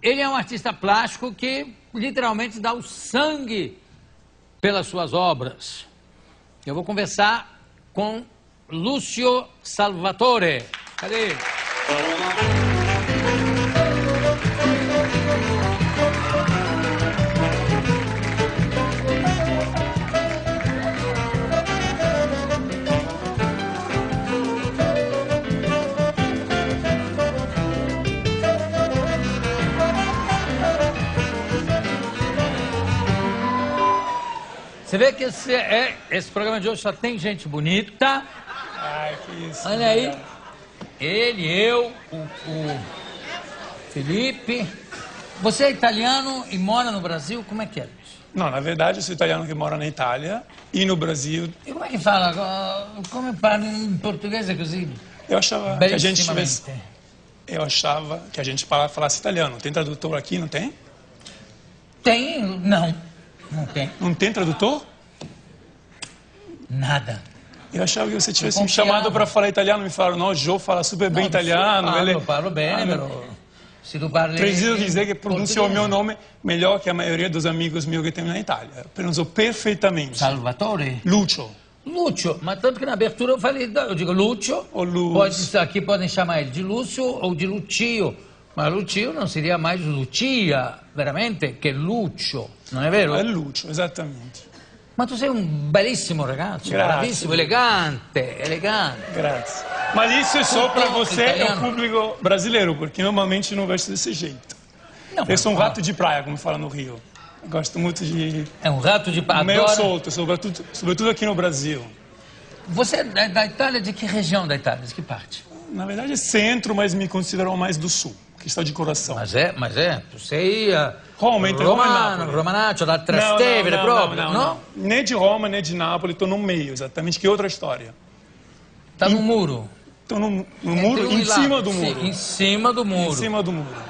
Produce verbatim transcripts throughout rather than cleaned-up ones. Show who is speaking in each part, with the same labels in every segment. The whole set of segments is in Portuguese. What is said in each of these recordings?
Speaker 1: ele é um artista plástico que literalmente dá o sangue pelas suas obras. Eu vou conversar com Lúcio Salvatore. Cadê? Você vê que esse, é, esse programa de hoje só tem gente bonita.
Speaker 2: Ai, que isso.
Speaker 1: Olha aí. Cara. Ele, eu, o, o Felipe. Você é italiano e mora no Brasil? Como é que é isso?
Speaker 2: Não, na verdade eu sou italiano que mora na Itália e no Brasil.
Speaker 1: E como é que fala? Como fala em português é così?
Speaker 2: Eu achava que a gente tivesse... Eu achava que a gente falasse italiano. Tem tradutor aqui, não tem?
Speaker 1: Tem, não. Não tem.
Speaker 2: Não tem tradutor?
Speaker 1: Nada.
Speaker 2: Eu achava que você tivesse me chamado para falar italiano. Me falaram, não, o Joe fala super bem não, italiano.
Speaker 1: Falo,
Speaker 2: ele...
Speaker 1: eu falo bem, ah, pero... Se tu parli...
Speaker 2: Preciso dizer que pronunciou o meu nome melhor que a maioria dos amigos meus que tem na Itália. Pronunciou perfeitamente.
Speaker 1: Salvatore?
Speaker 2: Lúcio.
Speaker 1: Lúcio, mas tanto que na abertura eu falei, eu digo Lúcio.
Speaker 2: Ou Lúcio.
Speaker 1: Pode, aqui podem chamar ele de Lúcio ou de Lucio. Ma Lucio non seria mai Lucia, veramente, che Lucio, non è vero?
Speaker 2: È Lucio, esattamente.
Speaker 1: Ma tu sei un bellissimo ragazzo,
Speaker 2: Grazie.
Speaker 1: bravissimo, elegante, elegante.
Speaker 2: Grazie. Mas isso é só para você e o público brasileiro, porque normalmente não vesto desse jeito. Não, eu sou um rato de praia, como fala no Rio. Eu gosto muito de...
Speaker 1: É um rato de praia.
Speaker 2: Meio solto, sobretudo, sobretudo aqui no Brasil.
Speaker 1: Você é da, da Itália, de que região da Itália, de que parte?
Speaker 2: Na verdade é centro, mas me considero mais do sul. Questão de coração.
Speaker 1: Mas é, mas é, tu sei uh,
Speaker 2: Roma, entre Roma e Nápoles.
Speaker 1: Romanaccio, da Trastevere
Speaker 2: não, não,
Speaker 1: proprio,
Speaker 2: não, não,
Speaker 1: não?
Speaker 2: não? Nem de Roma, nem de Nápoles, estou no meio, exatamente, que outra história.
Speaker 1: Tá no muro?
Speaker 2: Estou no, no muro, em cima do muro.
Speaker 1: Sim, em cima do muro.
Speaker 2: Em cima do muro.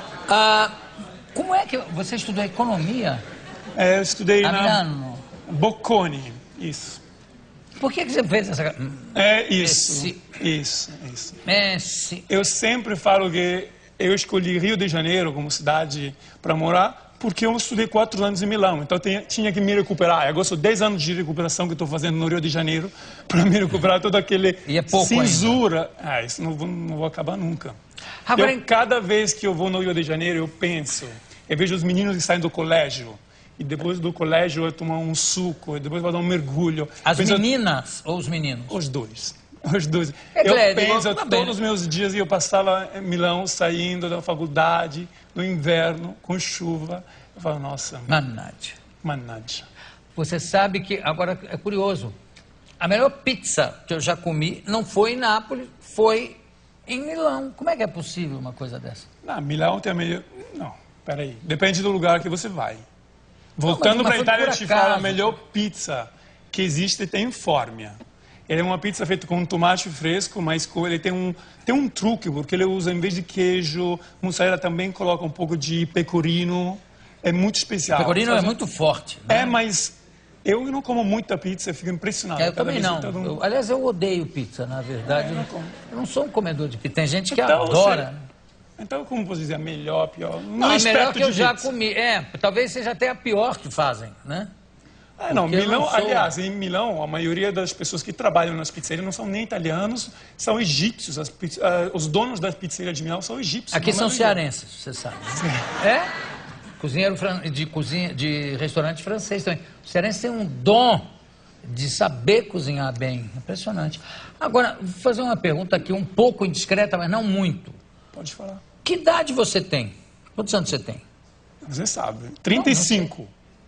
Speaker 1: Ah, como é que você estudou economia?
Speaker 2: É, eu estudei
Speaker 1: a
Speaker 2: na
Speaker 1: Milano.
Speaker 2: Bocconi, isso.
Speaker 1: Por que, que você fez essa...
Speaker 2: É isso,
Speaker 1: Esse...
Speaker 2: isso, isso.
Speaker 1: Esse...
Speaker 2: Eu sempre falo que eu escolhi Rio de Janeiro como cidade para morar porque eu estudei quatro anos em Milão, então eu tinha que me recuperar. Agora são dez anos de recuperação que estou fazendo no Rio de Janeiro para me recuperar toda aquele
Speaker 1: e é pouco
Speaker 2: censura. Ah, isso não vou, não vou acabar nunca.
Speaker 1: Agora,
Speaker 2: eu, cada vez que eu vou no Rio de Janeiro, eu penso, eu vejo os meninos que saem do colégio, e depois do colégio eu tomo um suco, e depois vou dar um mergulho.
Speaker 1: As
Speaker 2: penso,
Speaker 1: meninas ou os meninos?
Speaker 2: Os dois. Os dois.
Speaker 1: É
Speaker 2: eu
Speaker 1: claro,
Speaker 2: penso
Speaker 1: digo,
Speaker 2: todos os meus dias, eu passava em Milão, saindo da faculdade, no inverno, com chuva. Eu falo, nossa...
Speaker 1: Mannaggia.
Speaker 2: Mannaggia.
Speaker 1: Você sabe que, agora é curioso, a melhor pizza que eu já comi não foi em Nápoles, foi em Milão. Como é que é possível uma coisa dessa?
Speaker 2: Não, Milão tem a melhor... Não, peraí. Depende do lugar que você vai. Voltando para a Itália, eu te falo, a melhor pizza que existe tem Formia. Ele é uma pizza feita com tomate fresco, mas ele tem um, tem um truque, porque ele usa, em vez de queijo, mussarela também coloca um pouco de pecorino. É muito especial.
Speaker 1: O pecorino Faz... é muito forte. Né?
Speaker 2: É, mas eu não como muita pizza, eu fico impressionado.
Speaker 1: É, eu também não. Um... Eu, aliás, eu odeio pizza, na verdade. É, eu, não eu não sou um comedor de pizza. Tem gente que então, adora.
Speaker 2: Você... Então, como você dizer, melhor, pior? Não,
Speaker 1: não é melhor que eu
Speaker 2: pizza.
Speaker 1: já comi. É, talvez seja até a pior que fazem, né?
Speaker 2: Ah, não, Milão, não sou... aliás, em Milão, a maioria das pessoas que trabalham nas pizzerias não são nem italianos, são egípcios. As, uh, os donos das pizzerias de Milão são egípcios.
Speaker 1: Aqui são cearenses, você sabe. Né? É? Cozinheiro de, cozinha, de restaurante francês também. O cearense tem um dom de saber cozinhar bem. Impressionante. Agora, vou fazer uma pergunta aqui um pouco indiscreta, mas não muito.
Speaker 2: Pode falar.
Speaker 1: Que idade você tem? Quantos anos você tem?
Speaker 2: Você sabe. trinta e cinco.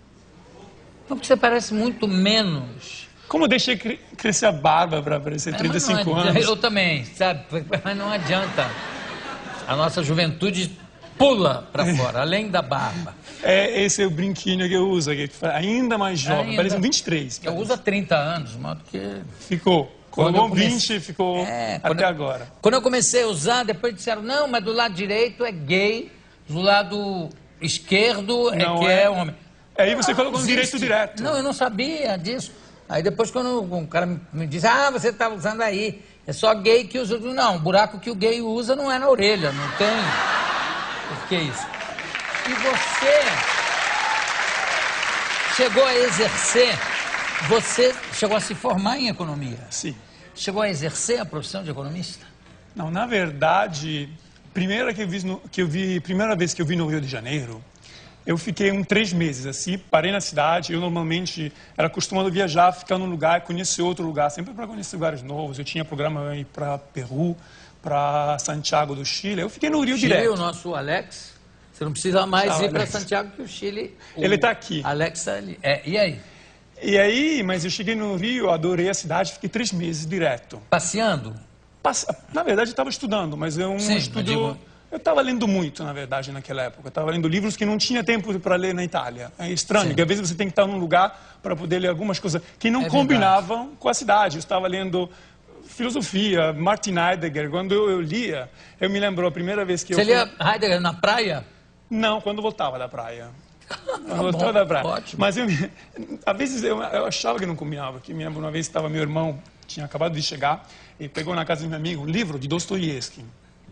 Speaker 1: Não, porque você parece muito menos.
Speaker 2: Como eu deixei cre crescer a barba para parecer é, trinta e cinco anos?
Speaker 1: Eu também, sabe? Mas não adianta. A nossa juventude pula para fora, além da barba.
Speaker 2: É, esse é o brinquinho que eu uso, que ainda mais jovem, ainda... parece um vinte e três.
Speaker 1: Eu uso há trinta anos, modo que...
Speaker 2: Ficou. Quando eu comecei... vinte, ficou
Speaker 1: é,
Speaker 2: até
Speaker 1: eu...
Speaker 2: agora.
Speaker 1: Quando eu comecei a usar, depois disseram, não, mas do lado direito é gay, do lado esquerdo é
Speaker 2: não
Speaker 1: que é, é homem.
Speaker 2: Aí você colocou um direito direto.
Speaker 1: Não, eu não sabia disso. Aí depois quando um cara me diz, ah, você está usando aí, é só gay que usa. Não, o buraco que o gay usa não é na orelha, não tem... Por que isso? E você chegou a exercer, você chegou a se formar em economia?
Speaker 2: Sim.
Speaker 1: Chegou a exercer a profissão de economista?
Speaker 2: Não, na verdade, primeira que eu vi, no, que eu vi, primeira vez que eu vi no Rio de Janeiro, eu fiquei uns três meses assim, parei na cidade. Eu normalmente era acostumado a viajar, ficar num lugar, conhecer outro lugar, sempre para conhecer lugares novos. Eu tinha programa ir para Peru, para Santiago do Chile. Eu fiquei no Rio
Speaker 1: Chile,
Speaker 2: direto.
Speaker 1: o nosso Alex, você não precisa mais
Speaker 2: Tchau,
Speaker 1: ir para
Speaker 2: Alex.
Speaker 1: Santiago, que o Chile... O
Speaker 2: Ele está aqui.
Speaker 1: Alex está ali. É, e aí?
Speaker 2: E aí, mas eu cheguei no Rio, adorei a cidade, fiquei três meses direto.
Speaker 1: Passeando?
Speaker 2: Passa... Na verdade, eu estava estudando, mas é um
Speaker 1: Sim,
Speaker 2: estudo...
Speaker 1: eu digo-
Speaker 2: Eu estava lendo muito, na verdade, naquela época. Eu estava lendo livros que não tinha tempo para ler na Itália. É estranho,
Speaker 1: Sim.
Speaker 2: porque às vezes você tem que estar num lugar para poder ler algumas coisas que não
Speaker 1: É
Speaker 2: combinavam com a cidade. Eu estava lendo filosofia, Martin Heidegger. Quando eu, eu lia, eu me lembro a primeira vez que
Speaker 1: Você
Speaker 2: eu fui...
Speaker 1: lia Heidegger na praia?
Speaker 2: Não, quando voltava da praia. Quando
Speaker 1: Tá
Speaker 2: voltava
Speaker 1: bom,
Speaker 2: da praia.
Speaker 1: ótimo.
Speaker 2: Mas eu, me- às vezes eu, eu achava que não combinava. Que me lembro uma vez estava meu irmão, tinha acabado de chegar, e pegou na casa do meu amigo um livro de Dostoiévski.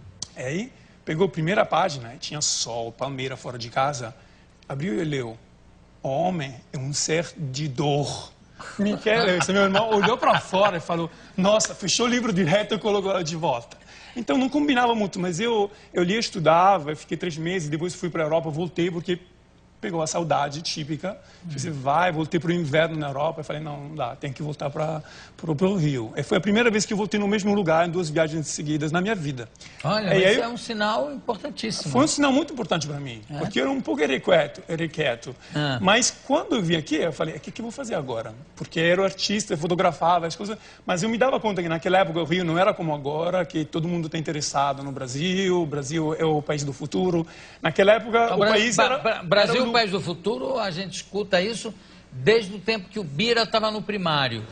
Speaker 2: Aí pegou a primeira página, e tinha sol, palmeira fora de casa, abriu e leu: o homem é um ser de dor. Michele, esse meu irmão, olhou para fora e falou: nossa, fechou o livro direto e colocou ela de volta. Então não combinava muito, mas eu, eu lia, estudava, eu fiquei três meses, depois fui para a Europa, voltei porque pegou a saudade típica. Você vai, voltei para o inverno na Europa, eu falei, não, não dá, tem que voltar para o Rio. E foi a primeira vez que eu voltei no mesmo lugar, em duas viagens seguidas na minha vida.
Speaker 1: Olha,
Speaker 2: E
Speaker 1: isso
Speaker 2: aí-
Speaker 1: é um sinal importantíssimo.
Speaker 2: Foi um sinal muito importante para mim, porque eu era um pouco irrequieto, irrequieto.
Speaker 1: Ah.
Speaker 2: Mas quando eu vim aqui, eu falei, o que, que eu vou fazer agora? Porque eu era artista, eu fotografava as coisas, mas eu me dava conta que naquela época o Rio não era como agora, que todo mundo está interessado no Brasil, o Brasil é o país do futuro. Naquela época o,
Speaker 1: Bra-
Speaker 2: país
Speaker 1: Ba-
Speaker 2: era...
Speaker 1: Bra- Brasil,
Speaker 2: era
Speaker 1: o
Speaker 2: um-
Speaker 1: país do futuro, a gente escuta isso desde o tempo que o Bira estava no primário.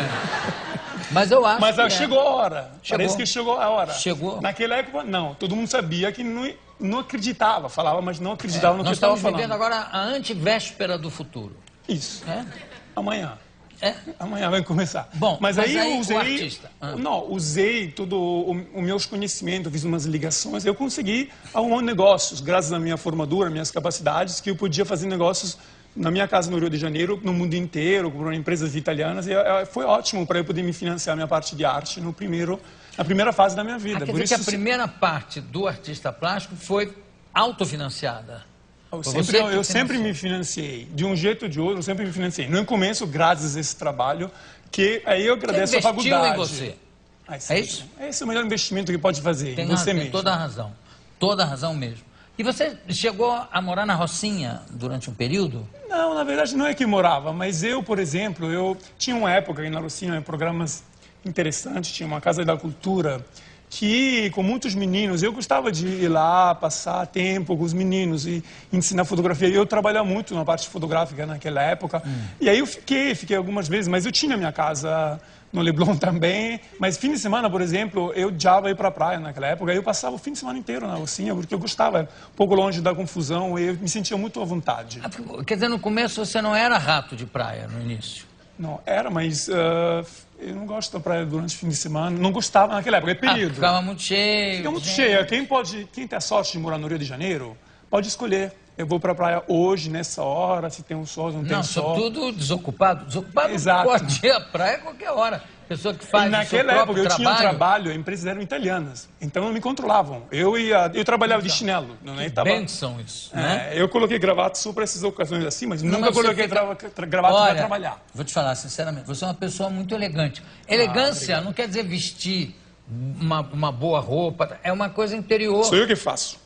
Speaker 1: É. Mas eu acho
Speaker 2: Mas
Speaker 1: que
Speaker 2: ah,
Speaker 1: é.
Speaker 2: chegou a hora.
Speaker 1: Chegou.
Speaker 2: Parece que chegou a hora.
Speaker 1: Chegou.
Speaker 2: Naquela época, não. Todo mundo sabia que não, não acreditava. Falava, mas não acreditava no que
Speaker 1: Nós
Speaker 2: estava
Speaker 1: estamos vivendo
Speaker 2: falando.
Speaker 1: agora a antivéspera do futuro.
Speaker 2: Isso.
Speaker 1: É?
Speaker 2: Amanhã.
Speaker 1: É?
Speaker 2: Amanhã vai começar.
Speaker 1: Bom,
Speaker 2: mas,
Speaker 1: mas
Speaker 2: aí,
Speaker 1: aí
Speaker 2: eu
Speaker 1: o
Speaker 2: usei...
Speaker 1: artista, ah.
Speaker 2: Não, usei todo o, o meus conhecimentos, fiz umas ligações. Eu consegui arrumar negócios, graças à minha formadura, minhas capacidades, que eu podia fazer negócios na minha casa no Rio de Janeiro, no mundo inteiro, com empresas italianas. E eh, foi ótimo para eu poder me financiar minha parte de arte no primeiro, na primeira fase da minha vida.
Speaker 1: Ah, quer
Speaker 2: Por
Speaker 1: dizer que
Speaker 2: isso,
Speaker 1: a primeira parte do artista plástico foi autofinanciada.
Speaker 2: Eu
Speaker 1: Foi
Speaker 2: sempre,
Speaker 1: você que
Speaker 2: eu sempre
Speaker 1: financiou.
Speaker 2: me financiei. De um jeito ou de outro, eu sempre me financiei. No começo, graças a esse trabalho, que aí eu agradeço
Speaker 1: Você
Speaker 2: a
Speaker 1: investiu
Speaker 2: faculdade.
Speaker 1: em você.
Speaker 2: Ah,
Speaker 1: É isso?
Speaker 2: Esse é o melhor investimento que pode fazer,
Speaker 1: Tem,
Speaker 2: em
Speaker 1: razão,
Speaker 2: você
Speaker 1: tem
Speaker 2: mesmo.
Speaker 1: toda a razão. Toda a razão mesmo. E você chegou a morar na Rocinha durante um período?
Speaker 2: Não, na verdade não é que morava, mas eu, por exemplo, eu tinha uma época aí na Rocinha, programas interessantes, tinha uma Casa da Cultura, que com muitos meninos, eu gostava de ir lá, passar tempo com os meninos e ensinar fotografia. Eu trabalhava muito na parte fotográfica naquela época,
Speaker 1: Hum.
Speaker 2: e aí eu fiquei, fiquei algumas vezes, mas eu tinha minha casa no Leblon também, mas fim de semana, por exemplo, eu odiava ir para a praia naquela época, eu passava o fim de semana inteiro na Rocinha, porque eu gostava, um pouco longe da confusão, e eu me sentia muito à vontade.
Speaker 1: Ah, quer dizer, no começo você não era rato de praia, no início.
Speaker 2: Não, era, mas uh, eu não gosto da praia durante o fim de semana, não gostava naquela época, é
Speaker 1: Ah,
Speaker 2: período.
Speaker 1: ficava muito cheio.
Speaker 2: Fica muito
Speaker 1: gente.
Speaker 2: cheia, quem pode, quem tem a sorte de morar no Rio de Janeiro, pode escolher. Eu vou para a praia hoje, nessa hora, se tem um sol, não tem
Speaker 1: Não,
Speaker 2: sol.
Speaker 1: sobretudo desocupado. Desocupado
Speaker 2: Exato.
Speaker 1: pode ir à praia a qualquer hora. Pessoa que faz
Speaker 2: E
Speaker 1: o seu
Speaker 2: naquela
Speaker 1: próprio
Speaker 2: época eu
Speaker 1: trabalho.
Speaker 2: tinha um trabalho, as empresas eram italianas, então não me controlavam. Eu ia, eu trabalhava de chinelo, não é? Tava,
Speaker 1: Bênção isso, né?
Speaker 2: é, eu coloquei gravata só para essas ocasiões assim, mas
Speaker 1: Não,
Speaker 2: nunca
Speaker 1: mas você
Speaker 2: coloquei
Speaker 1: fica-
Speaker 2: trava- tra- gravata
Speaker 1: Olha,
Speaker 2: para trabalhar.
Speaker 1: vou te falar sinceramente, você é uma pessoa muito elegante. Elegância não quer dizer vestir uma, uma boa roupa, é uma coisa interior.
Speaker 2: Sou eu que faço.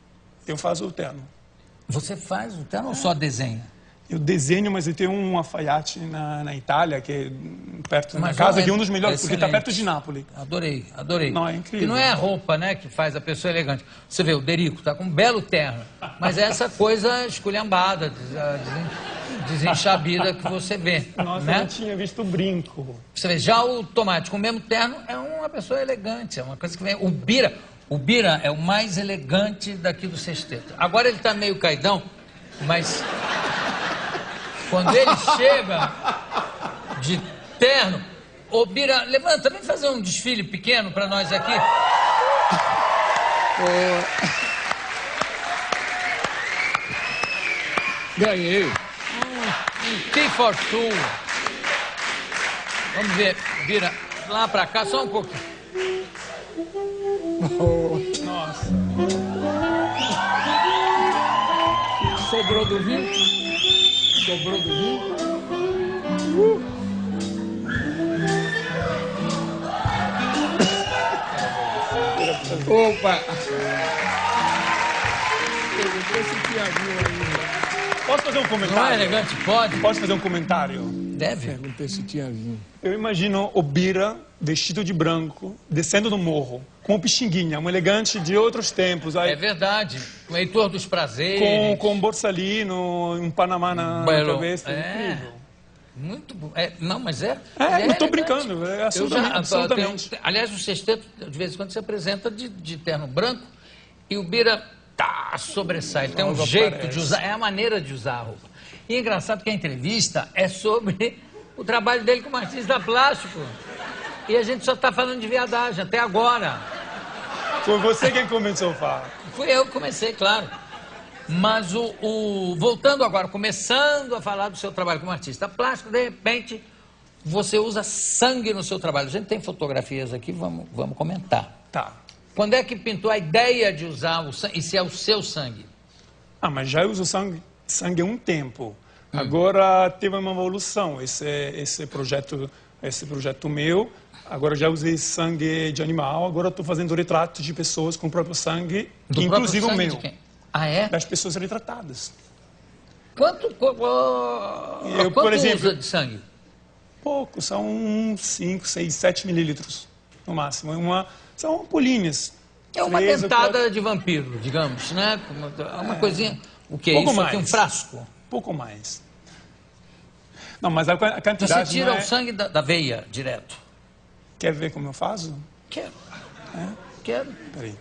Speaker 2: Eu faço o terno.
Speaker 1: Você faz o terno ou só desenha?
Speaker 2: Eu desenho, mas eu tenho um alfaiate na, na Itália, que é perto da minha
Speaker 1: Mas,
Speaker 2: casa,
Speaker 1: olha,
Speaker 2: que é um dos melhores, porque está
Speaker 1: excelente.
Speaker 2: perto de Nápoles.
Speaker 1: Adorei, adorei.
Speaker 2: Não, é incrível.
Speaker 1: Que não é a roupa, né, que faz a pessoa elegante. Você vê, o Derico tá com um belo terno, mas é essa coisa esculhambada, des- a desen- desenxabida que você vê,
Speaker 2: Nossa, eu
Speaker 1: né?
Speaker 2: não tinha visto o brinco.
Speaker 1: Você vê, já o Tomate com o mesmo terno é uma pessoa elegante, é uma coisa que vem... O Bira, o Bira é o mais elegante daqui do sexteto. Agora ele tá meio caidão, mas... Quando ele chega de terno... Ô, Bira, levanta, vem fazer um desfile pequeno para nós aqui.
Speaker 3: Ganhei.
Speaker 1: Que fortuna. Vamos ver, vira lá pra cá, só um pouquinho.
Speaker 2: Nossa.
Speaker 1: Sobrou do vinho? Sobrou do vinho? Uh.
Speaker 3: Opa! Perguntou se tinha vinho ainda.
Speaker 2: Posso fazer um comentário?
Speaker 1: Não é elegante? Pode?
Speaker 2: Posso fazer um comentário?
Speaker 1: Deve.
Speaker 3: Perguntei se tinha vinho.
Speaker 2: Eu imagino o Bira vestido de branco, descendo do morro, com o Pixinguinha, um elegante de outros tempos. Aí,
Speaker 1: É verdade. O Heitor dos Prazeres.
Speaker 2: com, com um Borsalino, um Panamá na
Speaker 1: Belo.
Speaker 2: cabeça.
Speaker 1: É.
Speaker 2: Incrível.
Speaker 1: Muito bom. É, não, mas é.
Speaker 2: É,
Speaker 1: ele
Speaker 2: não estou
Speaker 1: elegante.
Speaker 2: brincando, é absolutamente.
Speaker 1: Eu já,
Speaker 2: absolutamente.
Speaker 1: tem- aliás, o sexteto, de vez em quando, se apresenta de, de terno branco e o Bira tá, sobressai. Ele tem um
Speaker 2: Logo
Speaker 1: jeito
Speaker 2: aparece.
Speaker 1: de usar, é a maneira de usar a roupa. E é engraçado que a entrevista é sobre o trabalho dele como artista plástico. E a gente só está falando de viadagem até agora.
Speaker 2: Foi você quem começou a falar.
Speaker 1: Fui eu que comecei, claro. Mas o, o- voltando agora, começando a falar do seu trabalho como artista plástico, de repente você usa sangue no seu trabalho. A gente tem fotografias aqui, vamos, vamos comentar.
Speaker 2: Tá.
Speaker 1: Quando é que pintou a ideia de usar o sangue, e se é o seu sangue?
Speaker 2: Ah, mas já uso sangue, sangue há um tempo. Agora teve uma evolução. Esse, esse projeto, esse projeto meu, agora já usei sangue de animal. Agora estou fazendo retratos de pessoas com o próprio sangue,
Speaker 1: Do
Speaker 2: inclusive
Speaker 1: próprio
Speaker 2: o
Speaker 1: sangue
Speaker 2: meu,
Speaker 1: de quem? Ah, é?
Speaker 2: das pessoas retratadas.
Speaker 1: Quanto, qu- qu-
Speaker 2: Eu,
Speaker 1: quanto
Speaker 2: por exemplo-
Speaker 1: usa de sangue?
Speaker 2: Pouco, são cinco, seis, sete mililitros no máximo. Uma, são ampolinhas.
Speaker 1: É uma
Speaker 2: Três ou
Speaker 1: dentada
Speaker 2: quatro-
Speaker 1: de vampiro, digamos, né? Uma, uma coisinha... O que é
Speaker 2: Pouco
Speaker 1: isso aqui? Um
Speaker 2: mais.
Speaker 1: frasco?
Speaker 2: Pouco mais. Não, mas a, a
Speaker 1: Você
Speaker 2: quantidade
Speaker 1: tira
Speaker 2: não é...
Speaker 1: o sangue da, da veia direto.
Speaker 2: Quer ver como eu faço?
Speaker 1: Quero. Quero.
Speaker 2: Peraí.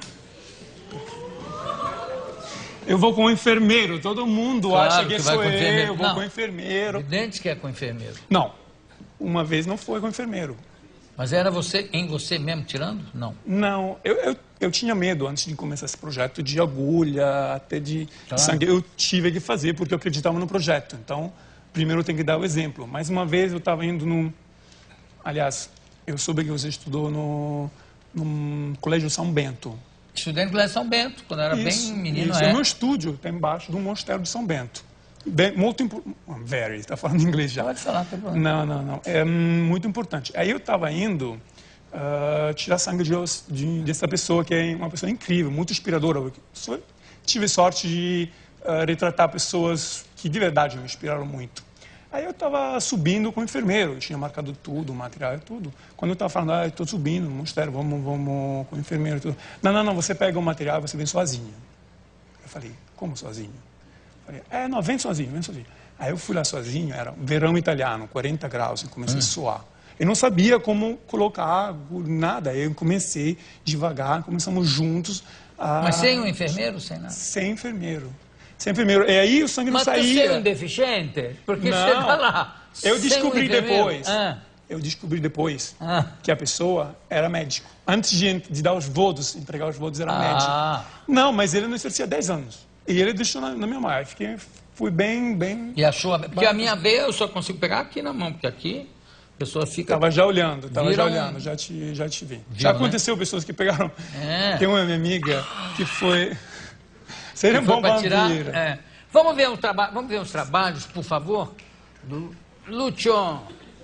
Speaker 2: Eu vou com o enfermeiro. Todo mundo
Speaker 1: Claro
Speaker 2: acha que,
Speaker 1: que vai
Speaker 2: sou
Speaker 1: com o
Speaker 2: eu.
Speaker 1: enfermeiro.
Speaker 2: Eu vou
Speaker 1: Não.
Speaker 2: com o enfermeiro.
Speaker 1: Evidente que é com o enfermeiro.
Speaker 2: Não. Uma vez não foi com o enfermeiro.
Speaker 1: Mas era você, em você mesmo, tirando? Não.
Speaker 2: Não. Eu, eu, eu tinha medo, antes de começar esse projeto, de agulha, até de
Speaker 1: Claro.
Speaker 2: sangue. Eu tive que fazer porque eu acreditava no projeto. Então, primeiro eu tenho que dar o exemplo. Mais uma vez eu estava indo num... Aliás, eu soube que você estudou no, num colégio São Bento.
Speaker 1: Estudei no Colégio São Bento, quando eu era
Speaker 2: Isso,
Speaker 1: bem menino.
Speaker 2: isso.
Speaker 1: É.
Speaker 2: O meu estúdio está embaixo do Mosteiro de São Bento. Bem, muito importante. Very, está falando inglês já.
Speaker 1: Pode falar, não tem problema.
Speaker 2: Não, não, não. É hum, muito importante. Aí eu estava indo ah, tirar sangue de, de, dessa pessoa, que é uma pessoa incrível, muito inspiradora. Eu sou- tive sorte de ah, retratar pessoas que de verdade me inspiraram muito. Aí eu estava subindo com o enfermeiro, eu tinha marcado tudo, o material e tudo. Quando eu estava falando, ah, estou subindo no mosteiro, vamos, vamos com o enfermeiro e tudo. Não, não, não, você pega o material, você vem sozinho. Eu falei, como sozinho? Eu falei, é, não, vem sozinho, vem sozinho. Aí eu fui lá sozinho, era verão italiano, quarenta graus, e comecei a suar. Eu não sabia como colocar água, nada. Eu comecei devagar, começamos juntos. A...
Speaker 1: Mas sem um enfermeiro, sem nada?
Speaker 2: Sem enfermeiro. Sem enfermeiro. E aí o sangue não
Speaker 1: Mas tu
Speaker 2: saía.
Speaker 1: ser um deficiente? Porque
Speaker 2: Não.
Speaker 1: chega lá.
Speaker 2: Eu
Speaker 1: sem
Speaker 2: descobri
Speaker 1: um enfermeiro.
Speaker 2: depois.
Speaker 1: Ah,
Speaker 2: Eu descobri depois
Speaker 1: Ah.
Speaker 2: que a pessoa era médico. Antes de, de dar os votos, entregar os votos, era
Speaker 1: Ah.
Speaker 2: médico. Não, mas ele não exercia dez anos. E ele deixou na, na minha mão. Eu fiquei, fui bem, bem...
Speaker 1: e achou a... Porque a minha veia eu só consigo pegar aqui na mão, porque aqui a pessoa fica...
Speaker 2: Tava já olhando, tava
Speaker 1: Viram-
Speaker 2: já olhando, já te, já te vi.
Speaker 1: Viu,
Speaker 2: já
Speaker 1: né?
Speaker 2: aconteceu pessoas que pegaram...
Speaker 1: É.
Speaker 2: Tem uma minha amiga que foi... Seria um
Speaker 1: Foi
Speaker 2: bom
Speaker 1: pra tirar,
Speaker 2: vampiro.
Speaker 1: é. Vamos ver os traba... Vamos ver os trabalhos, por favor, do Lucion.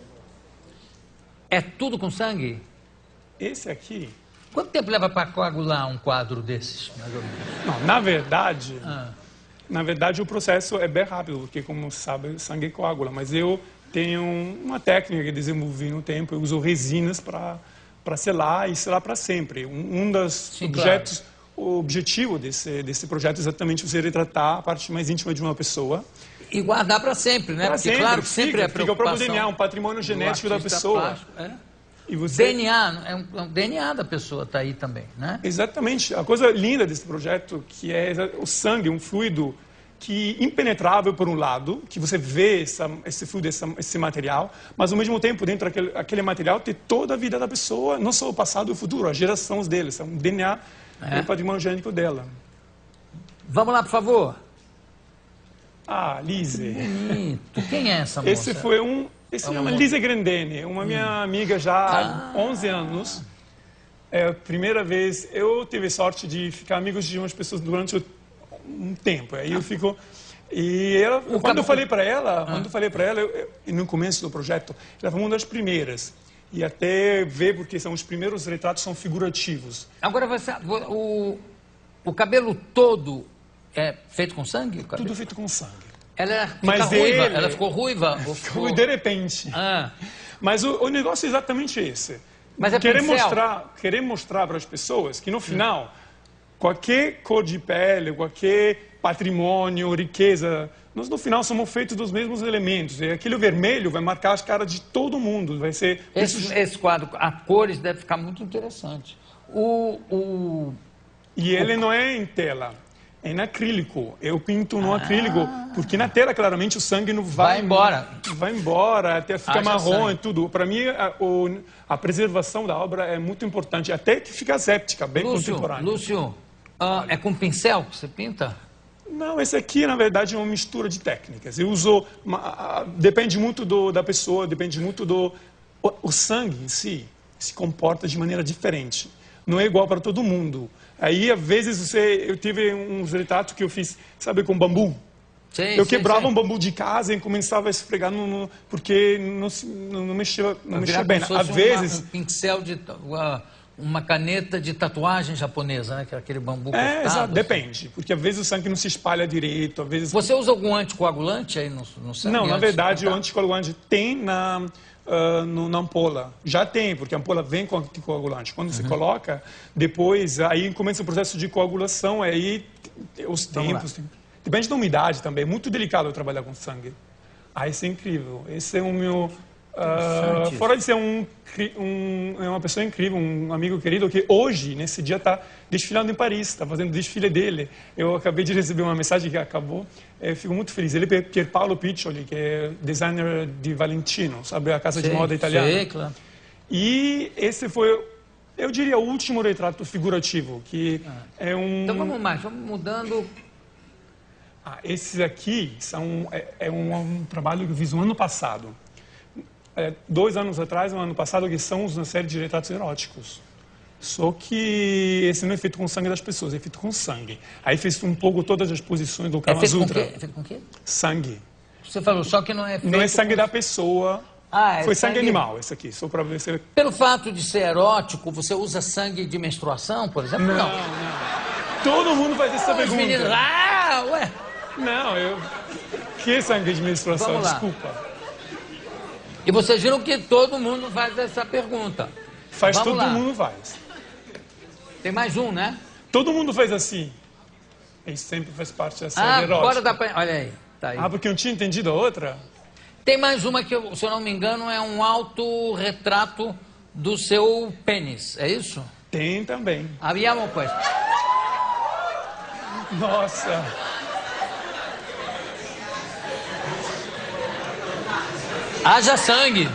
Speaker 1: É tudo com sangue?
Speaker 2: Esse aqui...
Speaker 1: Quanto tempo leva para coagular um quadro desses, mais ou menos?
Speaker 2: Não, na verdade...
Speaker 1: Ah.
Speaker 2: Na verdade, o processo é bem rápido, porque, como sabe, sangue coagula. Mas eu tenho uma técnica que desenvolvi no tempo. Eu uso resinas para para selar e selar para sempre. Um, um dos
Speaker 1: Sim,
Speaker 2: objetos, claro. O objetivo desse, desse projeto é exatamente você retratar a parte mais íntima de uma pessoa.
Speaker 1: E guardar para sempre, né?
Speaker 2: Pra
Speaker 1: Porque,
Speaker 2: sempre,
Speaker 1: claro, que sempre
Speaker 2: fica,
Speaker 1: é
Speaker 2: fica o próprio D N A,
Speaker 1: preocupação
Speaker 2: um patrimônio
Speaker 1: do
Speaker 2: genético da
Speaker 1: artista
Speaker 2: pessoa.
Speaker 1: plástico, é.
Speaker 2: E você...
Speaker 1: D N A, é um, é um D N A da pessoa está aí também, né?
Speaker 2: Exatamente. A coisa linda desse projeto que é o sangue, um fluido que impenetrável por um lado, que você vê essa, esse fluido, esse, esse material, mas ao mesmo tempo dentro daquele aquele material tem toda a vida da pessoa, não só o passado e o futuro, as gerações deles, é um D N A
Speaker 1: É.
Speaker 2: do patrimônio genético dela.
Speaker 1: Vamos lá, por favor.
Speaker 2: Ah, Lise.
Speaker 1: Bonito. Quem é essa moça?
Speaker 2: Esse foi um... Esse é uma Lise Grandene, uma minha hum. amiga já há ah. onze anos. É a primeira vez... Eu tive sorte de ficar amigos de umas pessoas durante um tempo. Aí eu fico... E ela, quando cabo... eu falei para ela, ah. quando eu falei para ela, eu, eu, no começo do projeto, ela foi uma das primeiras. E até ver, porque são os primeiros retratos são figurativos.
Speaker 1: Agora, você, o, o cabelo todo é feito com sangue?
Speaker 2: Tudo feito com sangue.
Speaker 1: Ela fica Mas ruiva? Ele... Ela ficou ruiva?
Speaker 2: Ficou de repente.
Speaker 1: Ah.
Speaker 2: Mas o, o negócio é exatamente esse.
Speaker 1: Mas é
Speaker 2: querer
Speaker 1: pincel?
Speaker 2: mostrar, querer mostrar para as pessoas que no final, hum. qualquer cor de pele, qualquer patrimônio, riqueza, nós no final somos feitos dos mesmos elementos. E aquele vermelho vai marcar as caras de todo mundo. Vai ser...
Speaker 1: Esse, esse quadro, a cores deve ficar muito interessante. O, o...
Speaker 2: E ele o... não é em tela, é em acrílico. Eu pinto no ah. acrílico, porque na tela, claramente, o sangue não vai...
Speaker 1: Vai embora.
Speaker 2: Vai embora, até fica ah, marrom e tudo. Para mim, a, o, a preservação da obra é muito importante, até que fica aséptica, bem
Speaker 1: Lúcio,
Speaker 2: contemporânea.
Speaker 1: Lúcio, uh, é com pincel que você pinta?
Speaker 2: Não, esse aqui, na verdade, é uma mistura de técnicas. Eu uso... Uma, depende muito do, da pessoa, depende muito do... O, o sangue em si se comporta de maneira diferente. Não é igual para todo mundo. Aí, às vezes, você, eu tive uns retratos que eu fiz, sabe, com bambu.
Speaker 1: Sim,
Speaker 2: eu
Speaker 1: sim,
Speaker 2: quebrava
Speaker 1: sim.
Speaker 2: um bambu de casa e começava a esfregar, no, no, porque não, não, não mexia, não mexia bem. Às vezes...
Speaker 1: Uma, um pincel de... Uma... Uma caneta de tatuagem japonesa, né? Que é aquele bambu cortado.
Speaker 2: É, exato,
Speaker 1: assim.
Speaker 2: Depende. Porque às vezes o sangue não se espalha direito, às vezes...
Speaker 1: Você usa algum anticoagulante aí no, no sangue?
Speaker 2: Não, na verdade, o anticoagulante tem na, uh, no, na ampola. Já tem, porque a ampola vem com anticoagulante. Quando uhum. você coloca, depois, aí começa o processo de coagulação, aí os tempos... Tem, depende da umidade também. É muito delicado eu trabalhar com sangue. Ah, isso é incrível. Esse é o meu... Uh, fora de ser um, um, é uma pessoa incrível, um amigo querido que hoje, nesse dia, está desfilando em Paris, está fazendo o desfile dele. Eu acabei de receber uma mensagem que acabou, eu fico muito feliz. Ele é Pier Paolo Piccioli, que é designer de Valentino, sabe, a casa sei, de moda italiana.
Speaker 1: Sei, claro.
Speaker 2: E esse foi, eu diria, o último retrato figurativo, que ah. é um...
Speaker 1: Então vamos mais, vamos mudando...
Speaker 2: Ah, esses aqui são, é, é um, um trabalho que eu fiz no ano passado. É, dois anos atrás, no ano passado, que são uma série de retratos eróticos. Só que esse não é feito com sangue das pessoas, é feito com sangue. Aí fez um pouco todas as posições do Kama Sutra.
Speaker 1: É feito com o quê?
Speaker 2: Sangue.
Speaker 1: Você falou só que não é feito
Speaker 2: Não é sangue
Speaker 1: com...
Speaker 2: da pessoa.
Speaker 1: Ah, é
Speaker 2: Foi sangue,
Speaker 1: sangue
Speaker 2: animal, esse aqui, só para ver se...
Speaker 1: Pelo fato de ser erótico, você usa sangue de menstruação, por exemplo?
Speaker 2: Não,
Speaker 1: não.
Speaker 2: não. Todo mundo faz essa
Speaker 1: Os
Speaker 2: pergunta.
Speaker 1: Meninos... Ah, ué.
Speaker 2: Não, eu... Que sangue de menstruação? Desculpa.
Speaker 1: E vocês viram que todo mundo faz essa pergunta.
Speaker 2: Faz,
Speaker 1: Vamos
Speaker 2: todo
Speaker 1: lá.
Speaker 2: mundo faz.
Speaker 1: Tem mais um, né?
Speaker 2: Todo mundo faz assim. Isso sempre faz parte da série
Speaker 1: ah,
Speaker 2: erótica.
Speaker 1: Agora dá pra... Olha aí, tá aí.
Speaker 2: Ah, porque eu não tinha entendido a outra?
Speaker 1: Tem mais uma que, se eu não me engano, é um autorretrato do seu pênis, é isso?
Speaker 2: Tem também.
Speaker 1: Abbiamo questo.
Speaker 2: Nossa...
Speaker 1: Haja sangue.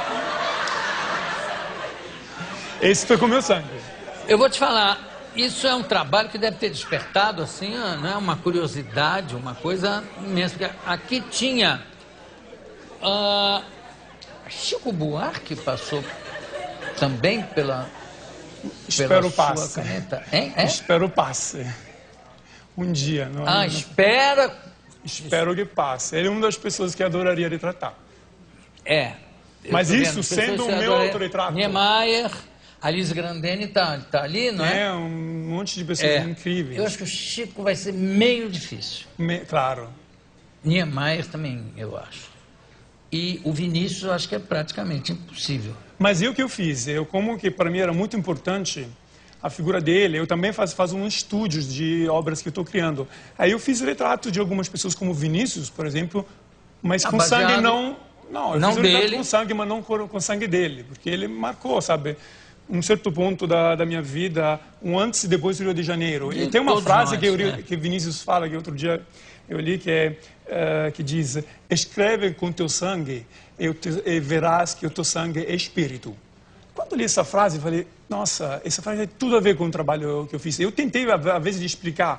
Speaker 2: Esse foi com o meu sangue.
Speaker 1: Eu vou te falar, isso é um trabalho que deve ter despertado, assim, né, uma curiosidade, uma coisa imensa. Porque aqui tinha... Uh, Chico Buarque passou também pela...
Speaker 2: Espero
Speaker 1: pela
Speaker 2: passe.
Speaker 1: Sua caneta. Hein? É?
Speaker 2: Espero passe. Um dia. Não,
Speaker 1: ah,
Speaker 2: não...
Speaker 1: espera...
Speaker 2: Espero que passe. Ele é uma das pessoas que adoraria retratar.
Speaker 1: É.
Speaker 2: Mas isso sendo o meu autorretrato.
Speaker 1: Niemeyer, a Lise Grandene está tá ali, não é?
Speaker 2: É, um monte de pessoas é. incríveis.
Speaker 1: Eu acho que o Chico vai ser meio difícil.
Speaker 2: Me... Claro.
Speaker 1: Niemeyer também, eu acho. E o Vinícius, eu acho que é praticamente impossível.
Speaker 2: Mas e o que eu fiz? Eu, como que para mim era muito importante a figura dele, eu também faço, faço uns estúdios de obras que eu estou criando. Aí eu fiz retrato de algumas pessoas, como o Vinícius, por exemplo, mas com
Speaker 1: baseado...
Speaker 2: sangue não... Não, eu
Speaker 1: não
Speaker 2: fiz um
Speaker 1: dele.
Speaker 2: com sangue, mas não com, com sangue dele, porque ele marcou, sabe, um certo ponto da, da minha vida, um antes e depois do Rio de Janeiro. E tem uma frase nós, que, eu, né? que Vinícius fala, que outro dia eu li, que, é, uh, que diz: escreve com teu sangue e, te, e verás que o teu sangue é espírito. Quando eu li essa frase, eu falei, nossa, essa frase tem tudo a ver com o trabalho que eu fiz. Eu tentei, às vezes, de explicar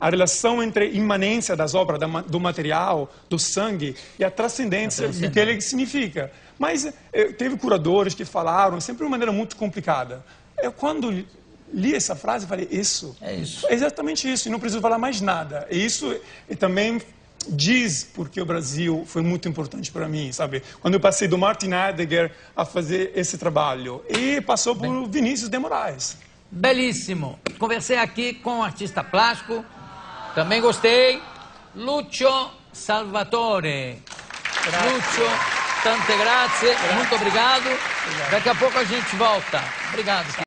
Speaker 2: a relação entre a imanência das obras, do material, do sangue e a transcendência do que ele significa. Mas teve curadores que falaram, sempre de uma maneira muito complicada. Eu, quando li essa frase, falei, isso.
Speaker 1: É isso.
Speaker 2: É exatamente isso, e não preciso falar mais nada. E isso e também diz porque o Brasil foi muito importante para mim, sabe? Quando eu passei do Martin Heidegger a fazer esse trabalho. E passou por Bem... Vinícius de Moraes.
Speaker 1: Belíssimo. Conversei aqui com um artista plástico, também gostei, Lucio Salvatore. Grazie. Lucio, tante grazie, grazie. Muito obrigado. Obrigado. Daqui a pouco a gente volta. Obrigado.